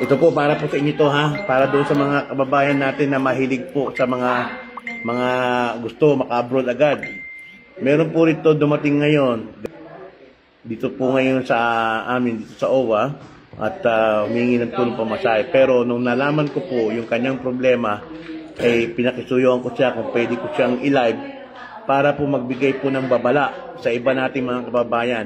Ito po para po sa inyo to ha, para doon sa mga kababayan natin na mahilig po sa mga gusto maka-abroad agad. Meron po rito dumating ngayon dito po ngayon sa amin dito sa OWA at humingi ng tulong pamasahe. Pero nung nalaman ko po yung kanyang problema, pinakisuyuan ko siya kung pwede ko siyang i-live para po magbigay po ng babala sa iba nating mga kababayan.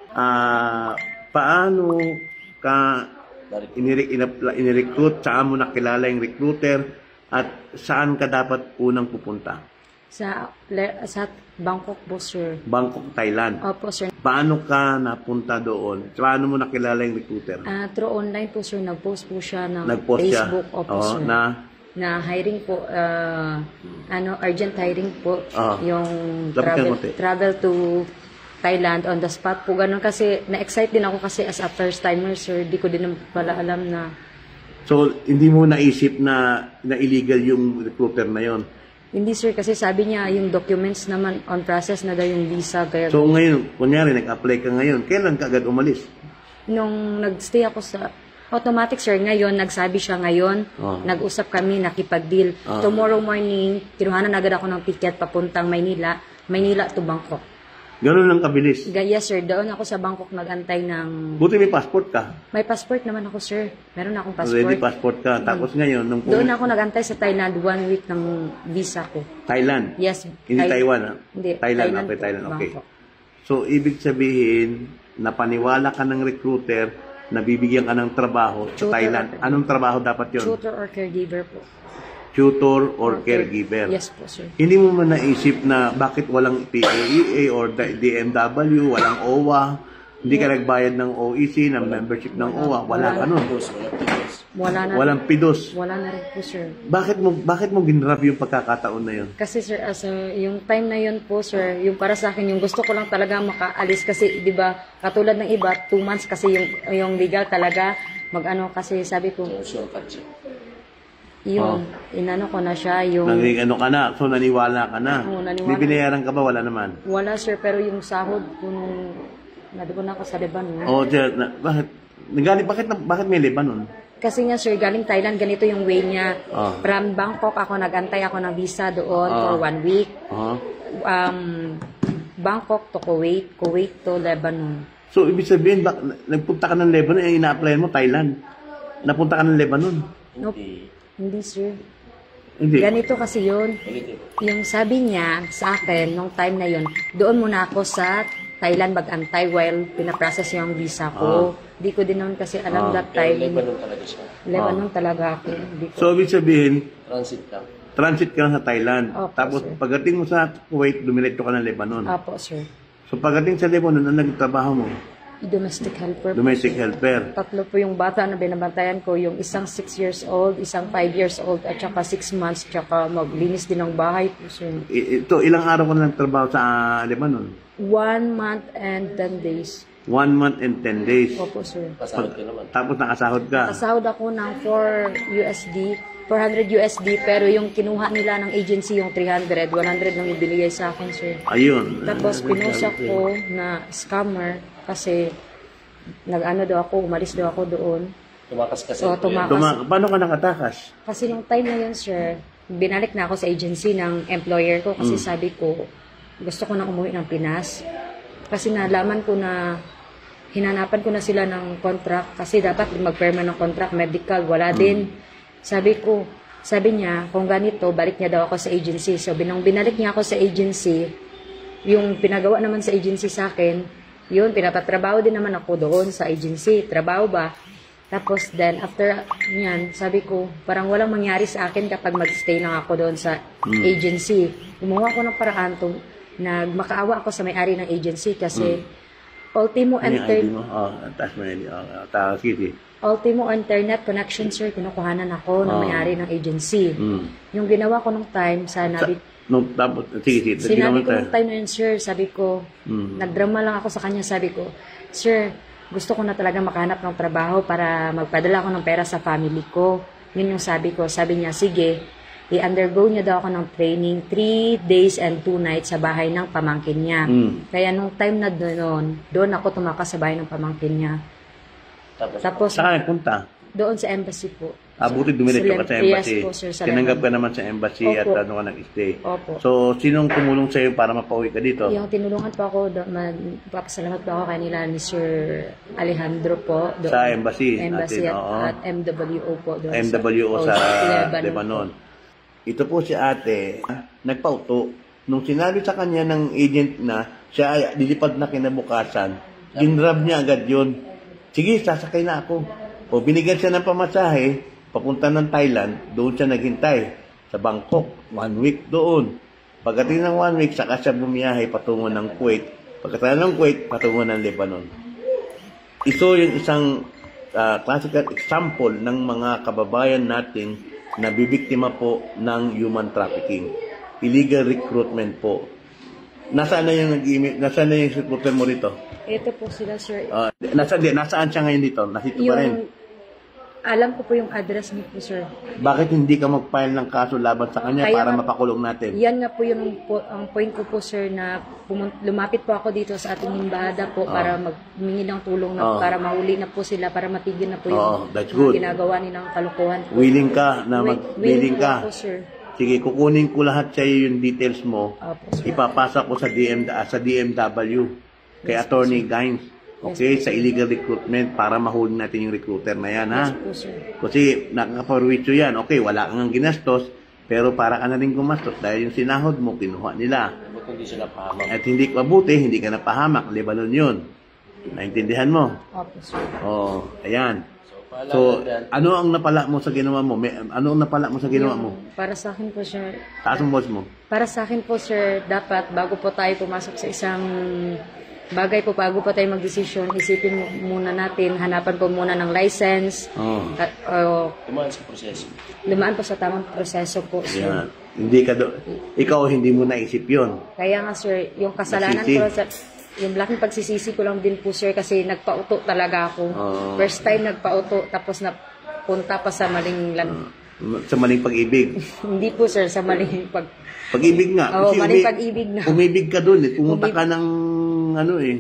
Paano ka inirecruit, saan mo nakilala yung recruiter, at saan ka dapat unang pupunta? Sa Bangkok po, sir. Bangkok, Thailand. Opo, sir. Paano ka napunta doon? Paano mo nakilala yung recruiter? Through online po, sir. Nag-post po siya ng Nag-post Facebook. Siya. Opo, sir. Na hiring po, urgent hiring po, yung travel to Thailand on the spot po. Ganun kasi, na-excite din ako kasi as a first timer, sir. Di ko din pala alam na. So, hindi mo naisip na illegal yung recruiter na yon? Hindi, sir, kasi sabi niya yung documents naman on process na daw yung visa. Kaya so ngayon, kunyari nag-apply ka ngayon, kailan ka agad umalis? Nung nag-stay ako sa automatic, sir, ngayon, nagsabi siya ngayon, nag-usap kami, nakipag-deal. Tomorrow morning, kinuhanan agad ako ng ticket papuntang Maynila to Bangkok. Ganun lang kabilis? Yes, sir. Doon ako sa Bangkok nag-antay ng... Buti may passport ka? May passport naman ako, sir. Meron akong passport. Ready passport ka. Tapos ngayon... Doon ako nag-antay sa Thailand 1 week ng visa ko. Thailand? Yes. Hindi Taiwan, ha? Hindi. Thailand. Okay, Thailand. Okay. So, ibig sabihin, napaniwala ka ng recruiter na bibigyan ka ng trabaho sa Thailand. Anong trabaho dapat yun? Tutor or caregiver po. Tutor or caregiver. Yes po, sir. Hindi mo man naisip na bakit walang PAEA or DMW, walang OWA, hindi ka nagbayad ng OEC, ng membership ng OWA, wala ka nun. Wala na. Walang PIDOS. Wala na rin po, sir. Bakit mo ginrab yung pagkakataon na yun? Kasi, sir, yung time na yun po, sir, yung para sa akin, yung gusto ko lang talaga makaalis kasi, di ba, katulad ng iba, 2 months kasi yung legal talaga, kasi sabi ko, yung inano ko na siya, yung... Ano ka na, so naniwala ka na. Oo, naniwala. May binayaran ka ba? Wala naman. Wala, sir, pero yung sahod kung nandun na ako sa Lebanon. Bakit may Lebanon? Kasi nga, sir, galing Thailand, ganito yung way niya. From Bangkok, nag-antay ako ng visa doon for 1 week. Bangkok to Kuwait, Kuwait to Lebanon. So, ibig sabihin, nagpunta ka ng Lebanon, ina-applyan mo Thailand. Napunta ka ng Lebanon? Nope. Hindi, sir. Hindi. Ganito kasi yun. Yung sabi niya sa akin, nung time na yun, doon muna ako sa Thailand mag-antay while pinaprocess yung visa ko. Di ko din naman kasi alam that time. Lebanon talaga siya. Lebanon talaga ako. So, ibig sabihin, Transit lang. transit ka lang sa Thailand. Opo, Tapos, sir. pagdating mo sa Kuwait, dumiretso ka ng Lebanon. Apo, sir. So, pagdating sa Lebanon, ano nagtrabaho mo? Domestic helper. Domestic helper. 3 po yung bata na binabantayan ko. Yung isang 6 years old, isang 5 years old, at saka 6 months, tsaka maglinis din ng bahay po, sir. Ito, ilang araw ka na nagtrabaho sa Lebanon? 1 month and 10 days. 1 month and 10 days. Opo, sir. Pasahod ka naman. Tapos nakasahod ka. Kasahod ako ng 400 USD, pero yung kinuha nila ng agency yung 300, 100 lang ibinigay sa akin, sir. Ayun. Tapos pinusak ko na scammer kasi umalis daw ako doon. Tumakas kasi. So, Paano ka nakatakas? Kasi nung time na yun, sir, binalik na ako sa agency ng employer ko kasi sabi ko, gusto ko na umuwi ng Pinas. Kasi nalaman ko na, hinanapan ko na sila ng contract kasi dapat mag-perma ng contract, medical, wala din. Sabi niya, kung ganito, balik niya daw ako sa agency. So, binalik niya ako sa agency, yung pinagawa naman sa agency sa akin, yun, pinapatrabaho din naman ako doon sa agency. Trabaho ba? Tapos, then, after yan, sabi ko, parang walang mangyari sa akin kapag mag-stay lang ako doon sa agency. Gumawa ko ng paraan makaawa ako sa may-ari ng agency kasi Ultimo Internet Connection, sir, kinukuhanan ako ng may-ari ng agency. Yung ginawa ko nung time, sinabi ko nung time na yun, sir, sabi ko, nagdrama lang ako sa kanya, sabi ko, sir, gusto ko na talaga makahanap ng trabaho para magpadala ako ng pera sa family ko. Yun yung sabi ko. Sabi niya, sige, i-undergo niya daw ako ng training 3 days and 2 nights sa bahay ng pamangkin niya. Kaya nung time na doon ako tumakas sa bahay ng pamangkin niya. Tapos saan punta? Doon sa embassy po. Buti dumiretso ka sa embassy. Yes po, sir. Sa Tinanggap ka Lebanon. naman sa embassy Opo. at ano ka nag-stay. Opo. So, sinong tumulong sa'yo para mapauwi ka dito? Yung tinulungan po ako, magpapasalamat po ako kanila ni Sir Alejandro po. Doon, Sa embassy embassy natin, oo. at MWO po. Doon MWO sa Lebanon. Lebanon. Ito po si ate, nagpauto. Nung sinabi sa kanya ng agent na siya ay lilipad na kinabukasan, ginrab niya agad yun. Sige, sasakay na ako. O binigyan siya ng pamasahe, papunta ng Thailand, doon siya naghintay. Sa Bangkok, 1 week doon. Pagdating ng 1 week, saka siya bumiyahe patungo ng Kuwait. Pagkatapos ng Kuwait, patungo ng Lebanon. Ito yung isang classical example ng mga kababayan natin na bibiktima po ng human trafficking. Illegal recruitment po. Nasaan na yung recruiter mo rito? Ito po sila, sir. Nasaan siya ngayon dito? Nasito pa rin. Alam ko po yung address niyo po, sir. Bakit hindi ka mag-file ng kaso laban sa kanya Kaya para nga- mapakulong natin? Yan nga po yung ang point ko po, sir, na lumapit po ako dito sa ating himbahada po para magmingi ng tulong na para mahuli na po sila, para matigil na po yung That's mga good. ginagawa nilang kalokohan po. Willing ka na Willing ka. po, sir. Sige, kukunin ko lahat sa iyo yung details mo. Opo, sir. Ipapasa ko sa DMW kay Attorney Gaines. Okay, sa illegal recruitment para mahuli natin yung recruiter na yan, ha? Yes po, sir. Kasi nakakaparwitso yan. Okay, wala kang ginastos, pero para ka na rin gumastos dahil yung sinahod mo, kinuha nila. Ba't hindi sila pahamak? At hindi ka mabuti, hindi ka napahamak. Lebanon yun. Naintindihan mo? Opo, sir. Oh, ayan. Paalala So, dyan. ano ang napala mo sa ginawa mo? Ano ang napala mo sa ginawa mo? Para sa akin po, sir, Taas ang boss mo. para sa akin po, sir, dapat bago po tayo pumasok sa isang bagay po, bago po tayo mag-desisyon, isipin muna natin, hanapan po muna ng license, Oh. at, Dumaan sa proseso. lumaan po sa tamang proseso po, sir. Yan. Hindi ka ikaw hindi mo naisip 'yon. Kaya nga, sir, yung kasalanan Nagsisi. ko, yung laking pagsisisi ko lang din po, sir, kasi nagpauto talaga ako. Oh. First time nagpauto, tapos napunta pa sa maling Sa maling pag-ibig. hindi po, sir, sa maling Pag-ibig nga. Oo, Kasi maling pag-ibig na. Umibig ka doon eh. Pumunta ka ng ano eh.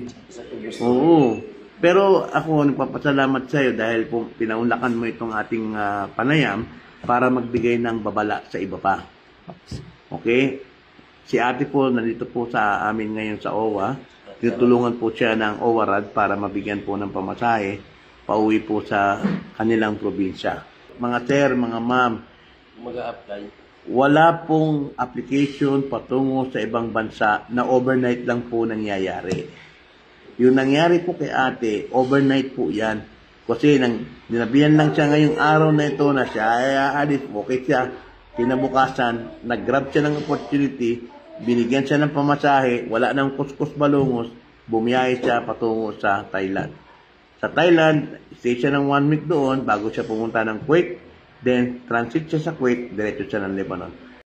Oo. Pero ako nagpapasalamat sa iyo dahil pinaunlakan mo itong ating panayam para magbigay ng babala sa iba pa. Okay? Si ate po nandito po sa amin ngayon sa OWA. Tinutulungan po siya ng OWA-RAD para mabigyan po ng pamasahe pauwi po sa kanilang probinsya. Mga sir, mga ma'am, Mag-a-apply. wala pong application patungo sa ibang bansa na overnight lang po nangyayari. Yung nangyari po kay ate, overnight po yan. Kasi dinabihan lang siya ngayong araw na ito na siya ay aalis, okay siya. Kinabukasan, nag-grab siya ng opportunity, binigyan siya ng pamasahe, wala nang kuskus balungos, bumiyahe siya patungo sa Thailand. Sa Thailand, stay siya ng 1 week doon bago siya pumunta ng Kuwait. Then, transit siya sa Kuwait, diretso siya ng Lebanon.